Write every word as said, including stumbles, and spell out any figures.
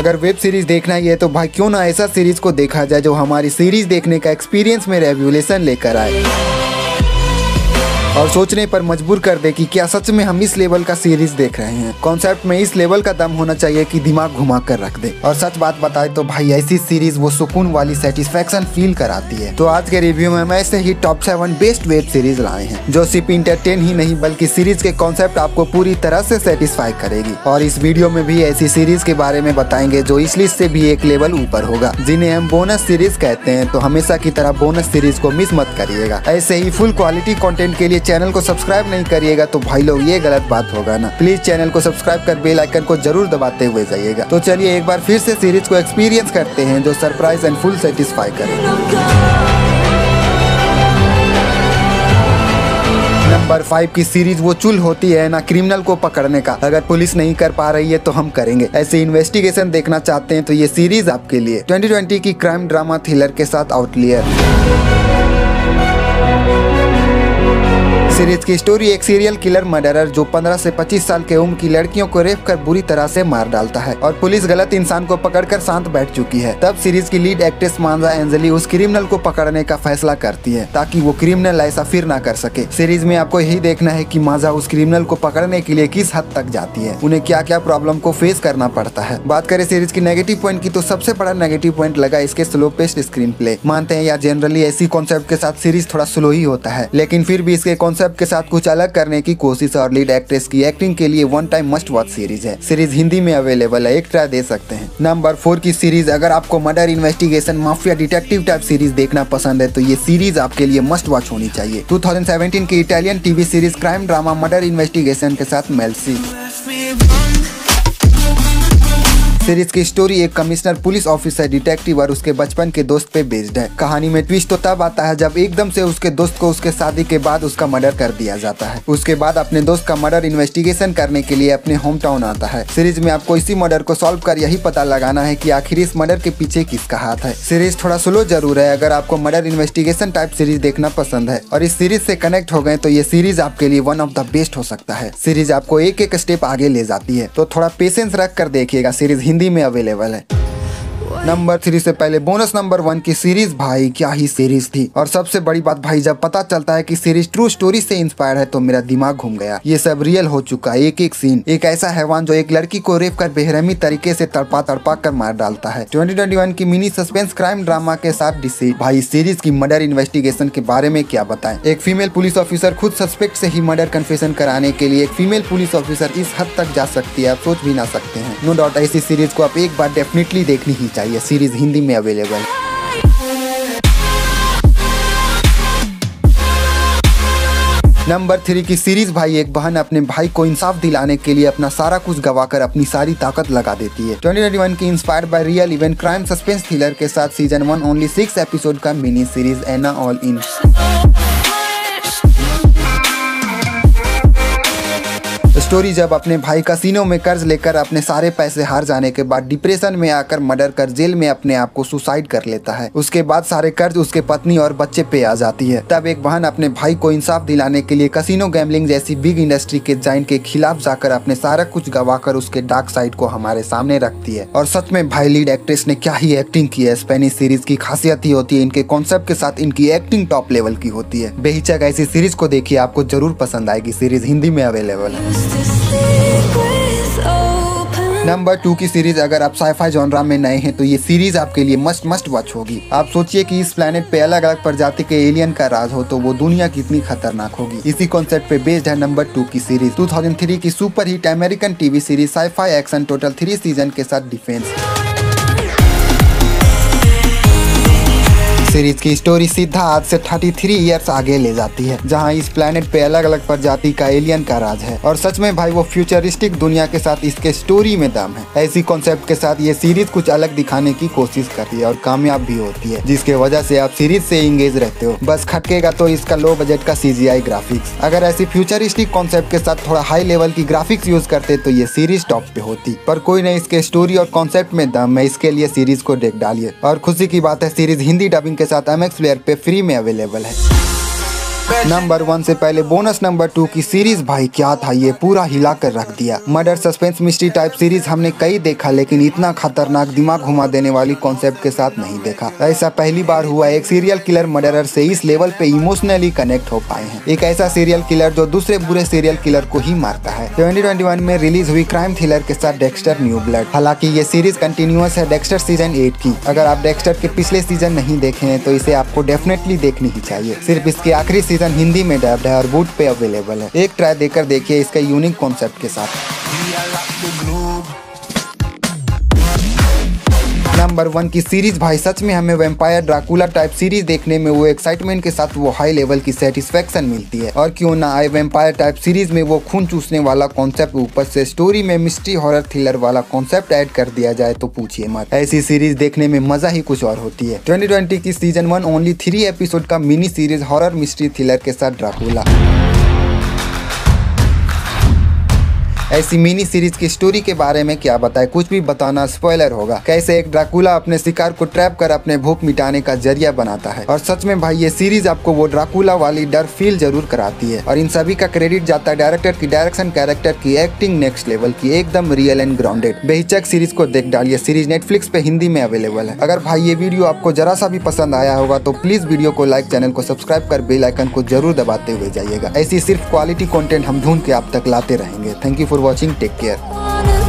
अगर web series देखना ही है तो भाई क्यों ना ऐसा सीरीज को देखा जाए जो हमारी सीरीज देखने का एक्सपीरियंस में रेवोल्यूशन लेकर आए और सोचने पर मजबूर कर दे कि क्या सच में हम इस लेवल का सीरीज देख रहे हैं। कॉन्सेप्ट में इस लेवल का दम होना चाहिए कि दिमाग घुमा कर रख दे। और सच बात बताए तो भाई ऐसी सीरीज वो सुकून वाली सेटिस्फैक्शन फील कराती है। तो आज के रिव्यू में हम ऐसे ही top seven best web series लाए हैं जो सिर्फ इंटरटेन ही नहीं बल्कि सीरीज के कॉन्सेप्ट आपको पूरी तरह से सेटिस्फाई करेगी। और इस वीडियो में भी ऐसी सीरीज के बारे में बताएंगे जो इस लिस्ट से भी एक लेवल ऊपर होगा, जिन्हें हम बोनस सीरीज कहते हैं। तो हमेशा की तरह बोनस सीरीज को मिस मत करिएगा। ऐसे ही फुल क्वालिटी कंटेंट के लिए चैनल को सब्सक्राइब नहीं करिएगा तो भाई लोग ये गलत बात होगा ना। प्लीज चैनल को सब्सक्राइब कर बेल आइकन को जरूर दबाते हुए जाइएगा। तो चलिए एक बार फिर से सीरीज को एक्सपीरियंस करते हैं जो सरप्राइज एंड फुल सेटिस्फाई करे। नंबर फाइव की सीरीज वो चुल होती है ना क्रिमिनल को पकड़ने का। अगर पुलिस नहीं कर पा रही है तो हम करेंगे। ऐसे इन्वेस्टिगेशन देखना चाहते हैं तो ये सीरीज आपके लिए। ट्वेंटी ट्वेंटी की क्राइम ड्रामा थ्रिलर के साथ आउटलियर। सीरीज की स्टोरी एक सीरियल किलर मर्डरर जो पंद्रह से पच्चीस साल के उम्र की लड़कियों को रेप कर बुरी तरह से मार डालता है और पुलिस गलत इंसान को पकड़कर शांत बैठ चुकी है। तब सीरीज की लीड एक्ट्रेस मांजा एंजली उस क्रिमिनल को पकड़ने का फैसला करती है ताकि वो क्रिमिनल ऐसा फिर ना कर सके। सीरीज में आपको यही देखना है कि मांजा उस क्रिमिनल को पकड़ने के लिए किस हद तक जाती है, उन्हें क्या क्या प्रॉब्लम को फेस करना पड़ता है। बात करें सीरीज की नेगेटिव पॉइंट की तो सबसे बड़ा नेगेटिव पॉइंट लगा इसके स्लो पेस्ड स्क्रीन प्ले। मानते हैं यार जनरली ऐसी कॉन्सेप्ट के साथ सीरीज थोड़ा स्लो ही होता है, लेकिन फिर भी इसके कॉन्सेप्ट के साथ कुछ अलग करने की कोशिश और लीड एक्ट्रेस की एक्टिंग के लिए one time must watch series है। सीरीज हिंदी में अवेलेबल है, एक ट्राई दे सकते हैं। नंबर फोर की सीरीज अगर आपको murder investigation mafia detective type series देखना पसंद है तो ये सीरीज आपके लिए मस्ट वॉच होनी चाहिए। टू थाउजेंड सेवेंटीन की Italian TV series crime drama murder investigation के साथ मेल्सी। सीरीज की स्टोरी एक कमिश्नर पुलिस ऑफिसर डिटेक्टिव और उसके बचपन के दोस्त पे बेस्ड है। कहानी में ट्विस्ट तो तब आता है जब एकदम से उसके दोस्त को उसके शादी के बाद उसका मर्डर कर दिया जाता है। उसके बाद अपने दोस्त का मर्डर इन्वेस्टिगेशन करने के लिए अपने होम टाउन आता है। सीरीज में आपको इसी मर्डर को सॉल्व कर यही पता लगाना है कि आखिर इस मर्डर के पीछे किसका हाथ है। सीरीज थोड़ा स्लो जरूर है। अगर आपको मर्डर इन्वेस्टिगेशन टाइप सीरीज देखना पसंद है और इस सीरीज से कनेक्ट हो गए तो ये सीरीज आपके लिए वन ऑफ द बेस्ट हो सकता है। सीरीज आपको एक एक स्टेप आगे ले जाती है, तो थोड़ा पेशेंस रख कर देखिएगा। सीरीज हिंदी में अवेलेबल है। नंबर थ्री से पहले बोनस नंबर वन की सीरीज। भाई क्या ही सीरीज थी। और सबसे बड़ी बात भाई जब पता चलता है कि सीरीज ट्रू स्टोरी से इंस्पायर है तो मेरा दिमाग घूम गया। ये सब रियल हो चुका है। एक एक सीन एक ऐसा हैवान जो एक लड़की को रेप कर बेरहमी तरीके से तड़पा तड़पा कर मार डालता है। ट्वेंटी ट्वेंटी वन की मिनी सस्पेंस क्राइम ड्रामा के साथ डिसीट। भाई सीरीज की मर्डर इन्वेस्टिगेशन के बारे में क्या बताएं। एक फीमेल पुलिस ऑफिसर खुद सस्पेक्ट से ही मर्डर कन्फेशन कराने के लिए एक फीमेल पुलिस ऑफिसर इस हद तक जा सकती है, आप सोच भी ना सकते हैं। नो डाउट ऐसी सीरीज को आप एक बार डेफिनेटली देखनी ही चाहिए। सीरीज हिंदी में अवेलेबल। नंबर थ्री की सीरीज। भाई एक बहन अपने भाई को इंसाफ दिलाने के लिए अपना सारा कुछ गवाकर अपनी सारी ताकत लगा देती है। ट्वेंटी ट्वेंटी वन की inspired by real event crime suspense thriller के साथ season one only six episode का mini series Ana all in. Story जब अपने भाई कसिनो में कर्ज लेकर अपने सारे पैसे हार जाने के बाद डिप्रेशन में आकर मर्डर कर जेल में अपने आप को सुसाइड कर लेता है। उसके बाद सारे कर्ज उसके पत्नी और बच्चे पे आ जाती है। तब एक बहन अपने भाई को इंसाफ दिलाने के लिए कसिनो गैम्बलिंग जैसी बिग इंडस्ट्री के जाइंट के खिलाफ जाकर अपने सारा कुछ गवाकर उसके डार्क साइड को हमारे सामने रखती है। और सच में भाई लीड एक्ट्रेस ने क्या ही एक्टिंग की है। स्पेनिश सीरीज की खासियत ही होती है इनके कॉन्सेप्ट के साथ इनकी एक्टिंग टॉप लेवल की होती है। बेहिचक ऐसी सीरीज को देखिए, आपको जरूर पसंद आएगी। सीरीज हिंदी में अवेलेबल है। नंबर टू की सीरीज। अगर आप साइफाई जॉनरा में नए हैं तो ये सीरीज आपके लिए मस्ट मस्ट वॉच होगी। आप सोचिए कि इस प्लेनेट पे अलग अलग प्रजाति के एलियन का राज हो तो वो दुनिया कितनी खतरनाक होगी। इसी कॉन्सेप्ट पे बेस्ड है नंबर टू की सीरीज। टू थाउजेंड थ्री की super hit American TV series sci-fi action total three season के साथ डिफेंस। सीरीज की स्टोरी सीधा आज से तैंतीस इयर्स आगे ले जाती है, जहां इस प्लेनेट पे अलग अलग प्रजाति का एलियन का राज है। और सच में भाई वो फ्यूचरिस्टिक दुनिया के साथ इसके स्टोरी में दम है। ऐसी कॉन्सेप्ट के साथ ये सीरीज कुछ अलग दिखाने की कोशिश करती है और कामयाब भी होती है, जिसके वजह से आप सीरीज से इंगेज रहते हो। बस खटकेगा तो इसका लो बजट का सीजीआई ग्राफिक्स। अगर ऐसी फ्यूचरिस्टिक कॉन्सेप्ट के साथ थोड़ा हाई लेवल की ग्राफिक्स यूज करते तो ये सीरीज टॉप पे होती, पर कोई नहीं, इसके स्टोरी और कॉन्सेप्ट में दम है, इसके लिए सीरीज को देख डालिए। और खुशी की बात है सीरीज हिंदी डबिंग के साथ एम एक्स प्लेयर पे फ्री में अवेलेबल है। नंबर वन से पहले बोनस नंबर टू की सीरीज भाई क्या था, ये पूरा हिला कर रख दिया। Murder suspense mystery type series हमने कई देखा, लेकिन इतना खतरनाक दिमाग घुमा देने वाली कॉन्सेप्ट के साथ नहीं देखा। ऐसा पहली बार हुआ एक सीरियल किलर मर्डरर से इस लेवल पे इमोशनली कनेक्ट हो पाए हैं। एक ऐसा सीरियल किलर जो दूसरे बुरे सीरियल किलर को ही मारता है। ट्वेंटी ट्वेंटी वन में रिलीज हुई क्राइम थ्रिलर के साथ डेक्स्टर न्यू ब्लड। हालांकि ये सीरीज कंटिन्यूअस है डेक्स्टर सीजन एट की। अगर आप डेक्स्टर के पिछले सीजन नहीं देखे हैं तो इसे आपको डेफिनेटली देखनी ही चाहिए। सिर्फ इसके आखिरी सीजन हिंदी में डब्ड है और बूट पे अवेलेबल है। एक ट्राई देकर देखिए इसका यूनिक कॉन्सेप्ट के साथ। नंबर वन की सीरीज भाई सच में हमें वैम्पायर ड्राकुला टाइप सीरीज देखने में वो एक्साइटमेंट के साथ वो हाई लेवल की सेटिस्फेक्शन मिलती है। और क्यों ना आए वैम्पायर टाइप सीरीज में वो खून चूसने वाला कॉन्सेप्ट, ऊपर से स्टोरी में मिस्ट्री हॉरर थ्रिलर वाला कॉन्सेप्ट ऐड कर दिया जाए तो पूछिए मत। ऐसी सीरीज देखने में मजा ही कुछ और होती है। ट्वेंटी ट्वेंटी की season one only three episode का mini series horror mystery thriller के साथ ड्राकुला। ऐसी मिनी सीरीज की स्टोरी के बारे में क्या बताए, कुछ भी बताना स्पॉइलर होगा। कैसे एक ड्राकुला अपने शिकार को ट्रैप कर अपने भूख मिटाने का जरिया बनाता है। और सच में भाई ये सीरीज आपको वो ड्राकुला वाली डर फील जरूर कराती है। और इन सभी का क्रेडिट जाता है डायरेक्टर की डायरेक्शन, कैरेक्टर की एक्टिंग नेक्स्ट लेवल की, एकदम रियल एंड ग्राउंडेड। बेहिचक सीरीज को देख डालिए। सीरीज नेटफ्लिक्स पे हिंदी में अवेलेबल है। अगर भाई ये वीडियो आपको जरा सा भी पसंद आया होगा तो प्लीज वीडियो को लाइक, चैनल को सब्सक्राइब कर बेल आइकन को जरूर दबाते हुए जाइएगा। ऐसी सिर्फ क्वालिटी कंटेंट हम ढूंढ के आप तक लाते रहेंगे। Thank you for watching, take care.